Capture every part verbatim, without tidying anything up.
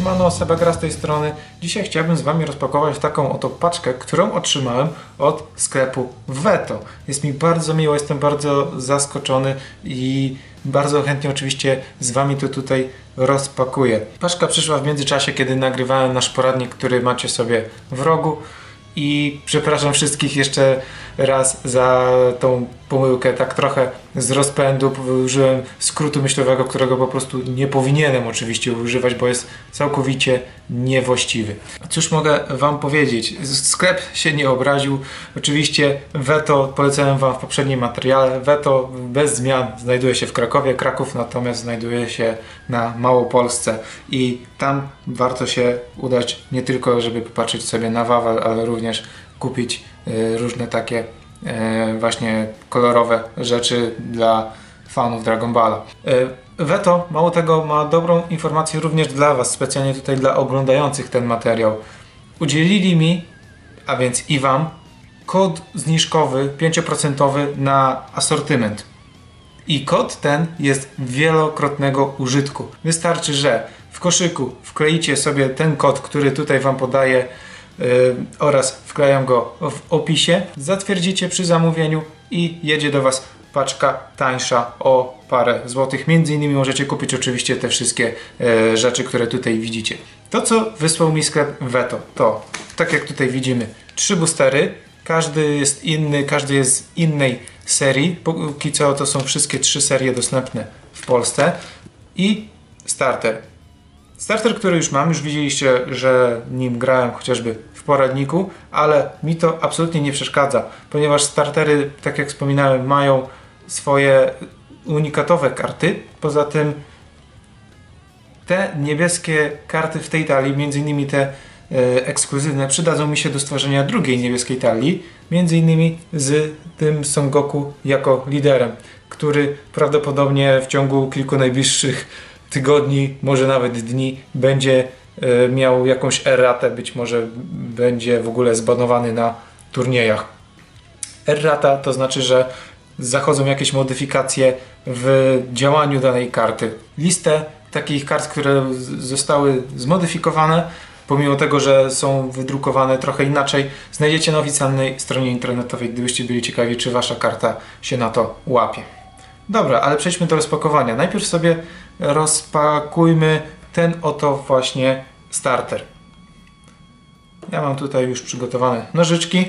Siemano, Seba gra z tej strony. Dzisiaj chciałbym z Wami rozpakować taką oto paczkę, którą otrzymałem od sklepu Veto. Jest mi bardzo miło, jestem bardzo zaskoczony i bardzo chętnie oczywiście z Wami to tutaj rozpakuję. Paczka przyszła w międzyczasie, kiedy nagrywałem nasz poradnik, który macie sobie w rogu. I przepraszam wszystkich jeszcze raz za tą pomyłkę, tak trochę z rozpędu użyłem skrótu myślowego, którego po prostu nie powinienem oczywiście używać, bo jest całkowicie niewłaściwy. Cóż mogę Wam powiedzieć? Sklep się nie obraził. Oczywiście Veto polecałem Wam w poprzednim materiale. Veto bez zmian znajduje się w Krakowie. Kraków natomiast znajduje się na Małopolsce i tam warto się udać nie tylko, żeby popatrzeć sobie na Wawel, ale również kupić y, różne takie y, właśnie kolorowe rzeczy dla fanów Dragon Balla. Y, Veto, mało tego, ma dobrą informację również dla Was, specjalnie tutaj dla oglądających ten materiał. Udzielili mi, a więc i Wam, kod zniżkowy pięć procent na asortyment. I kod ten jest wielokrotnego użytku. Wystarczy, że w koszyku wkleicie sobie ten kod, który tutaj Wam podaję, yy, oraz wklejam go w opisie, zatwierdzicie przy zamówieniu i jedzie do Was paczka tańsza o parę złotych. Między innymi możecie kupić oczywiście te wszystkie yy, rzeczy, które tutaj widzicie. To, co wysłał mi sklep Veto, to tak jak tutaj widzimy, trzy boostery. Każdy jest inny, każdy jest z innej serii. Póki co to są wszystkie trzy serie dostępne w Polsce. I starter. Starter, który już mam, już widzieliście, że nim grałem chociażby w poradniku, ale mi to absolutnie nie przeszkadza, ponieważ startery, tak jak wspominałem, mają swoje unikatowe karty. Poza tym te niebieskie karty w tej talii, między innymi te e, ekskluzywne, przydadzą mi się do stworzenia drugiej niebieskiej talii, między innymi z tym Son Goku jako liderem, który prawdopodobnie w ciągu kilku najbliższych tygodni, może nawet dni, będzie e, miał jakąś erratę, być może będzie w ogóle zbanowany na turniejach. Errata to znaczy, że zachodzą jakieś modyfikacje w działaniu danej karty. Listę takich kart, które zostały zmodyfikowane, pomimo tego, że są wydrukowane trochę inaczej, znajdziecie na oficjalnej stronie internetowej, gdybyście byli ciekawi, czy Wasza karta się na to łapie. Dobra, ale przejdźmy do rozpakowania. Najpierw sobie rozpakujmy ten oto właśnie starter. Ja mam tutaj już przygotowane nożyczki.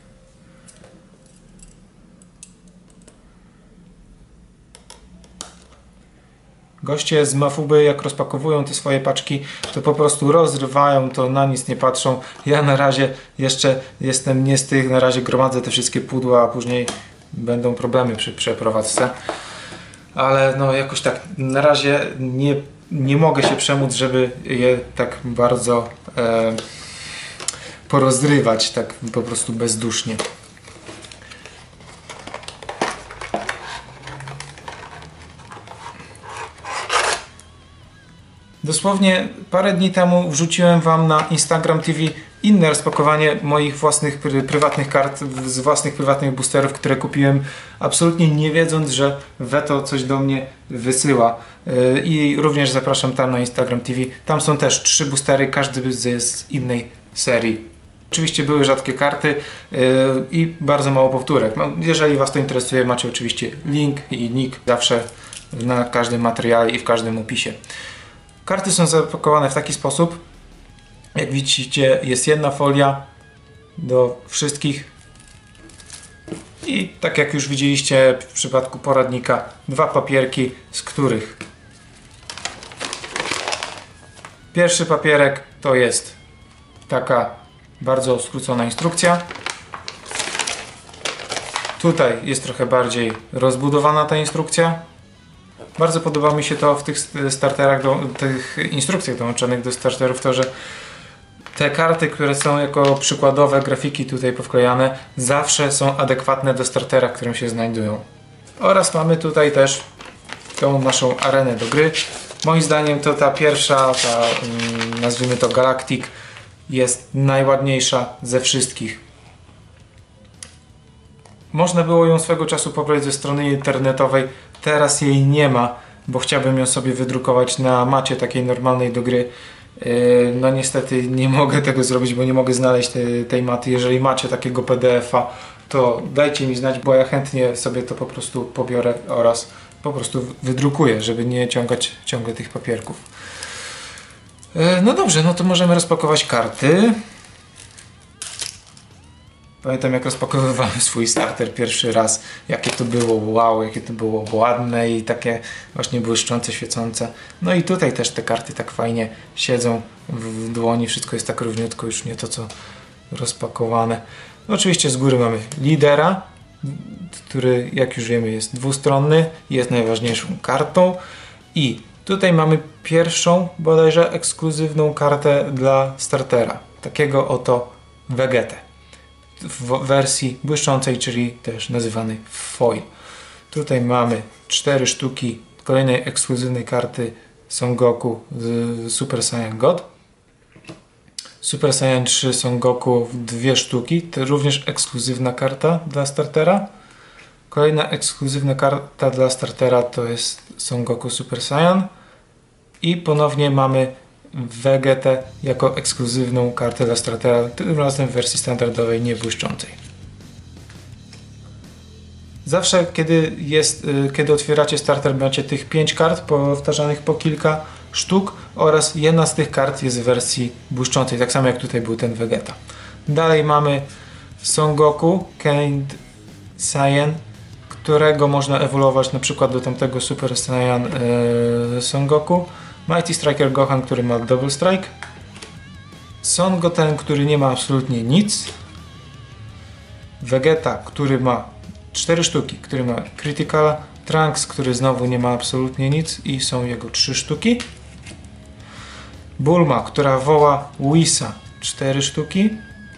Goście z Mafuby, jak rozpakowują te swoje paczki, to po prostu rozrywają to, na nic nie patrzą. Ja na razie jeszcze jestem nie z tych, na razie gromadzę te wszystkie pudła, a później będą problemy przy przeprowadzce. Ale no jakoś tak na razie nie, nie mogę się przemóc, żeby je tak bardzo e, porozrywać, tak po prostu bezdusznie. Dosłownie parę dni temu wrzuciłem Wam na Instagram T V inne rozpakowanie moich własnych prywatnych kart z własnych prywatnych boosterów, które kupiłem absolutnie nie wiedząc, że Veto coś do mnie wysyła. I również zapraszam tam na Instagram T V. Tam są też trzy boostery, każdy jest z innej serii. Oczywiście były rzadkie karty i bardzo mało powtórek. Jeżeli Was to interesuje, macie oczywiście link i nick zawsze na każdym materiale i w każdym opisie. Karty są zapakowane w taki sposób, jak widzicie, jest jedna folia do wszystkich i tak jak już widzieliście w przypadku poradnika, dwa papierki, z których pierwszy papierek to jest taka bardzo skrócona instrukcja. Tutaj jest trochę bardziej rozbudowana ta instrukcja. Bardzo podoba mi się to w tych starterach, do, tych instrukcjach dołączonych do starterów, to, że te karty, które są jako przykładowe grafiki tutaj powklejane, zawsze są adekwatne do startera, w którym się znajdują. Oraz mamy tutaj też tą naszą arenę do gry. Moim zdaniem to ta pierwsza, ta, nazwijmy to Galactic, jest najładniejsza ze wszystkich. Można było ją swego czasu pobrać ze strony internetowej, teraz jej nie ma, bo chciałbym ją sobie wydrukować na macie takiej normalnej do gry No niestety nie mogę tego zrobić, bo nie mogę znaleźć tej, tej maty. Jeżeli macie takiego P D F a, to dajcie mi znać, bo ja chętnie sobie to po prostu pobiorę oraz po prostu wydrukuję, żeby nie ciągać ciągle tych papierków. No dobrze, no to możemy rozpakować karty. Pamiętam, jak rozpakowywałem swój starter pierwszy raz, jakie to było wow, jakie to było ładne i takie właśnie błyszczące, świecące. No i tutaj też te karty tak fajnie siedzą w dłoni, wszystko jest tak równiutko, już nie to co rozpakowane. No oczywiście z góry mamy lidera, który jak już wiemy jest dwustronny, jest najważniejszą kartą i tutaj mamy pierwszą bodajże ekskluzywną kartę dla startera, takiego oto Vegetę w wersji błyszczącej, czyli też nazywanej foil. Tutaj mamy cztery sztuki kolejnej ekskluzywnej karty Son Goku z Super Saiyan God. Super Saiyan trzy Son Goku w dwie sztuki, to również ekskluzywna karta dla startera. Kolejna ekskluzywna karta dla startera to jest Son Goku Super Saiyan i ponownie mamy Vegetę jako ekskluzywną kartę dla startera, tym razem w wersji standardowej, nie błyszczącej. Zawsze kiedy, jest, kiedy otwieracie starter, macie tych pięć kart powtarzanych po kilka sztuk oraz jedna z tych kart jest w wersji błyszczącej, tak samo jak tutaj był ten Vegeta. Dalej mamy Son Goku Kind Saiyan, którego można ewoluować na przykład do tamtego Super Saiyan yy, Son Goku. Mighty Striker Gohan, który ma Double Strike. Son Goten, który nie ma absolutnie nic. Vegeta, który ma cztery sztuki, który ma Critical. Trunks, który znowu nie ma absolutnie nic i są jego trzy sztuki. Bulma, która woła Whisa, cztery sztuki.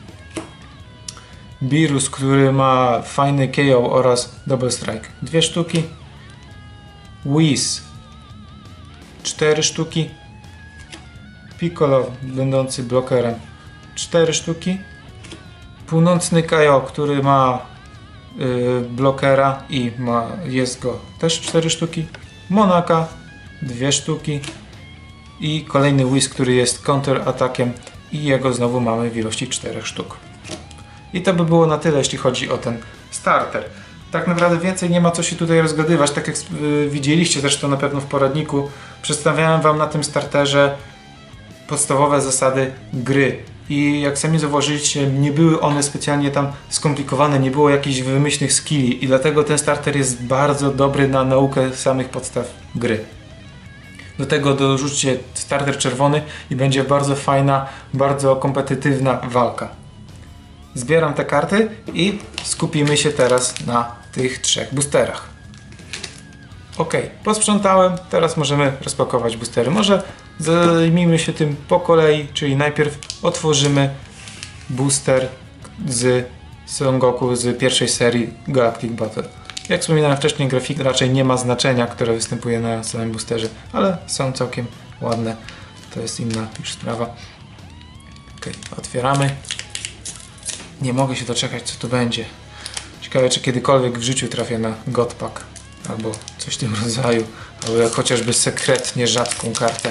Beerus, który ma fajny K O oraz Double Strike, dwie sztuki. Whis, cztery sztuki. Piccolo, będący blokerem, cztery sztuki. Północny K O, który ma yy, blokera i ma, jest go też cztery sztuki. Monaka, dwie sztuki. I kolejny Whis, który jest counter-atakiem i jego znowu mamy w ilości czterech sztuk. I to by było na tyle, jeśli chodzi o ten starter. Tak naprawdę więcej nie ma co się tutaj rozgadywać. Tak jak yy, widzieliście zresztą na pewno w poradniku, przedstawiałem Wam na tym starterze podstawowe zasady gry. I jak sami zauważyliście, nie były one specjalnie tam skomplikowane, nie było jakichś wymyślnych skilli i dlatego ten starter jest bardzo dobry na naukę samych podstaw gry. Do tego dorzućcie starter czerwony i będzie bardzo fajna, bardzo kompetytywna walka. Zbieram te karty i skupimy się teraz na tych trzech boosterach. Ok, posprzątałem, teraz możemy rozpakować boostery. Może zajmijmy się tym po kolei, czyli najpierw otworzymy booster z Son Goku z pierwszej serii Galactic Battle. Jak wspominałem wcześniej, grafika raczej nie ma znaczenia, które występuje na samym boosterze, ale są całkiem ładne. To jest inna już sprawa. Ok, otwieramy. Nie mogę się doczekać, co tu będzie. Ciekawe, czy kiedykolwiek w życiu trafię na Godpack albo coś w tym rodzaju, albo jak chociażby sekretnie rzadką kartę.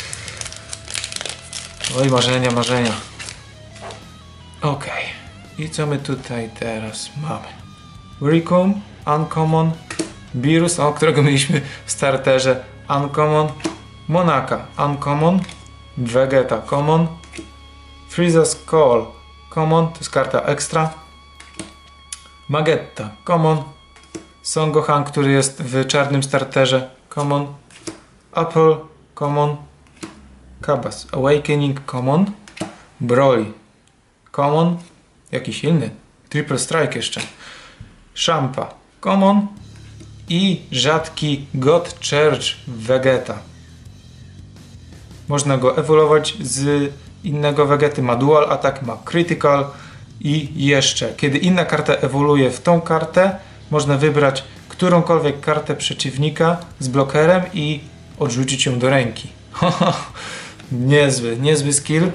Oj, marzenia, marzenia. Ok. I co my tutaj teraz mamy? Rikum, Uncommon, Beerus, o którego mieliśmy w starterze, Uncommon, Monaka, Uncommon, Vegeta, Common, Frieza's Call, Common, to jest karta ekstra, Magetta, Common, Son Gohan, który jest w czarnym starterze, Common, Apple, Common, Kabas, Awakening, Common, Broly, Common, jakiś inny, Triple Strike jeszcze, Champa, Common i rzadki God Church Vegeta. Można go ewoluować z innego Vegety, ma Dual Attack, ma Critical i jeszcze, kiedy inna karta ewoluuje w tą kartę, można wybrać którąkolwiek kartę przeciwnika z blokerem i odrzucić ją do ręki. Niezły, niezły skill.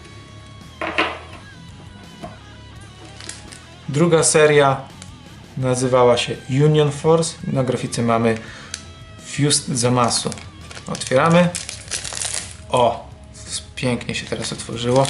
Druga seria nazywała się Union Force. Na grafice mamy Fused Zamasu. Otwieramy. O! pięknie się teraz otworzyło.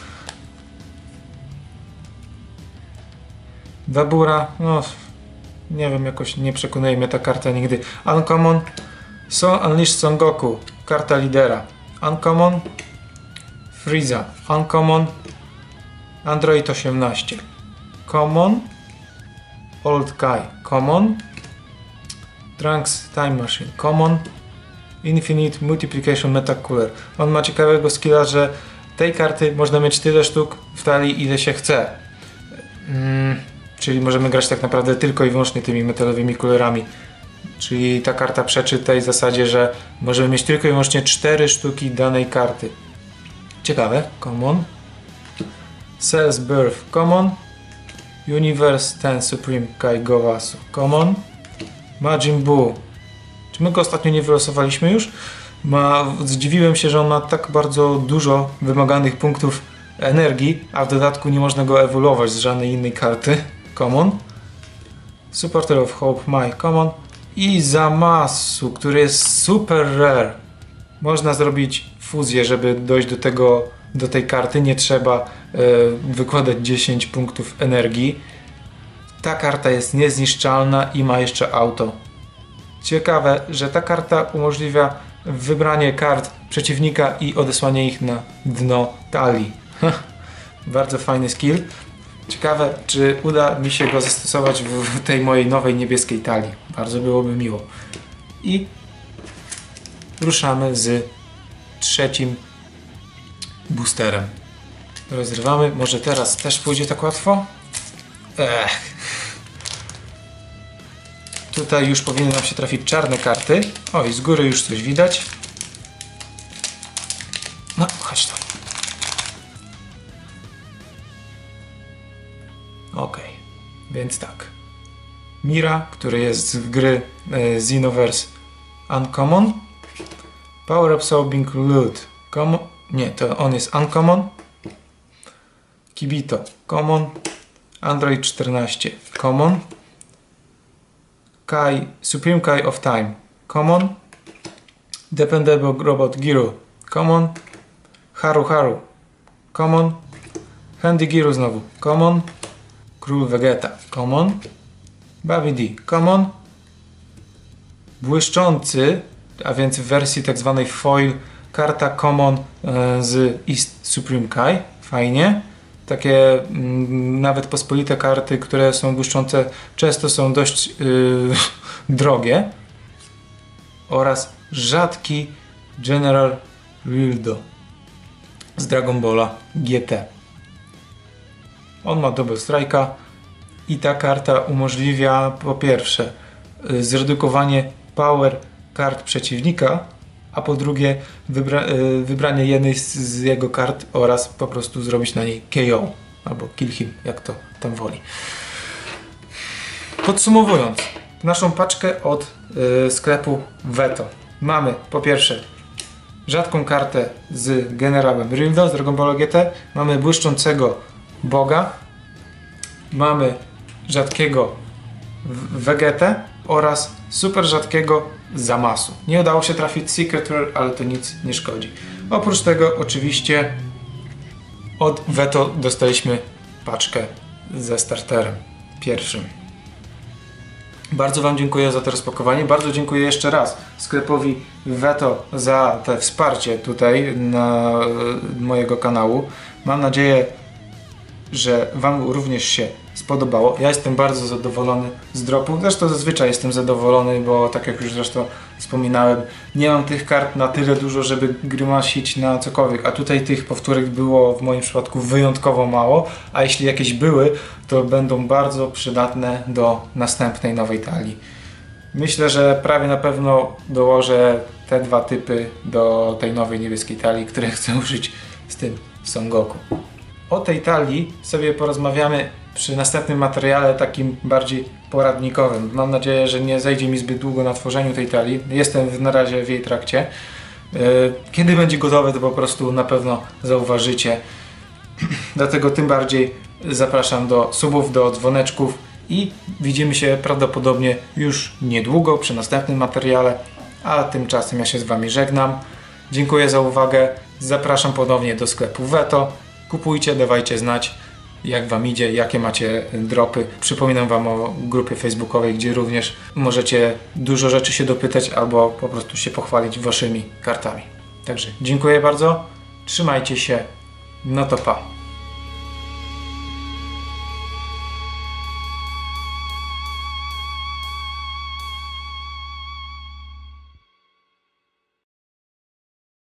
Dabura, no nie wiem, jakoś nie przekonuje mnie ta karta nigdy. Uncommon, So Unleashed Son Goku, karta lidera. Uncommon, Frieza. Uncommon, Android osiemnaście. Common, Old Kai. Common, Trunks Time Machine. Common, Infinite Multiplication Meta Cooler. On ma ciekawego skilla, że tej karty można mieć tyle sztuk w talii, ile się chce. Mm, czyli możemy grać tak naprawdę tylko i wyłącznie tymi metalowymi kulerami. Czyli ta karta przeczy tej zasadzie, że możemy mieć tylko i wyłącznie cztery sztuki danej karty. Ciekawe. Common. Cell's Birth. Common. Universe ten Supreme Kai Gowasu. Common. Majin Buu. Czy my go ostatnio nie wylosowaliśmy już? Ma, zdziwiłem się, że on ma tak bardzo dużo wymaganych punktów energii, a w dodatku nie można go ewoluować z żadnej innej karty. Common. Supporter of Hope Mai. Common. I Zamasu, który jest super rare. Można zrobić fuzję, żeby dojść do tego, do tej karty. Nie trzeba e, wykładać dziesięć punktów energii. Ta karta jest niezniszczalna i ma jeszcze auto. Ciekawe, że ta karta umożliwia wybranie kart przeciwnika i odesłanie ich na dno talii. Bardzo fajny skill. Ciekawe, czy uda mi się go zastosować w tej mojej nowej niebieskiej talii. Bardzo byłoby miło. I ruszamy z trzecim boosterem. Rozrywamy. Może teraz też pójdzie tak łatwo? Ech. Tutaj już powinny nam się trafić czarne karty. O, i z góry już coś widać. No, chodź tu. Ok, więc tak. Mira, który jest z gry e, Xenoverse Uncommon. Power Absorbing Loot. Common. Nie, to on jest Uncommon. Kibito. Common. Android czternaście. Common. Kai, Supreme Kai of Time. Common. Dependable Robot Giru. Common. Haru Haru. Common. Handy Giru znowu. Common. Król Vegeta. Common. Baby D. Common. Błyszczący, a więc w wersji tak zwanej foil, karta Common e, z East Supreme Kai. Fajnie. Takie mm, nawet pospolite karty, które są błyszczące, często są dość yy, drogie. Oraz rzadki General Rildo z Dragon Balla G T. On ma Double Strike'a i ta karta umożliwia po pierwsze yy, zredukowanie power kart przeciwnika, a po drugie wybra yy, wybranie jednej z, z jego kart oraz po prostu zrobić na niej K O albo kill him, jak to tam woli. Podsumowując naszą paczkę od yy, sklepu Veto, mamy po pierwsze rzadką kartę z generałem Rildo z Dragon Ball G T, mamy błyszczącego Boga, mamy rzadkiego Vegetę oraz super rzadkiego Zamasu. Nie udało się trafić Secret Rare, ale to nic nie szkodzi. Oprócz tego oczywiście od Veto dostaliśmy paczkę ze starterem pierwszym. Bardzo Wam dziękuję za to rozpakowanie. Bardzo dziękuję jeszcze raz sklepowi Veto za te wsparcie tutaj na mojego kanału. Mam nadzieję, że Wam również się spodobało. Ja jestem bardzo zadowolony z dropu. Zresztą zazwyczaj jestem zadowolony, bo tak jak już zresztą wspominałem, nie mam tych kart na tyle dużo, żeby grymasić na cokolwiek, a tutaj tych powtórek było w moim przypadku wyjątkowo mało, a jeśli jakieś były, to będą bardzo przydatne do następnej nowej talii. Myślę, że prawie na pewno dołożę te dwa typy do tej nowej niebieskiej talii, które chcę użyć z tym Son Goku. O tej talii sobie porozmawiamy przy następnym materiale takim bardziej poradnikowym. Mam nadzieję, że nie zejdzie mi zbyt długo na tworzeniu tej talii. Jestem na razie w jej trakcie. Kiedy będzie gotowe, to po prostu na pewno zauważycie. Dlatego tym bardziej zapraszam do subów, do dzwoneczków i widzimy się prawdopodobnie już niedługo przy następnym materiale. A tymczasem ja się z Wami żegnam. Dziękuję za uwagę zapraszam ponownie do sklepu Veto. Kupujcie, dawajcie znać, jak wam idzie, jakie macie dropy. Przypominam wam o grupie facebookowej, gdzie również możecie dużo rzeczy się dopytać albo po prostu się pochwalić waszymi kartami. Także dziękuję bardzo, trzymajcie się, no to pa.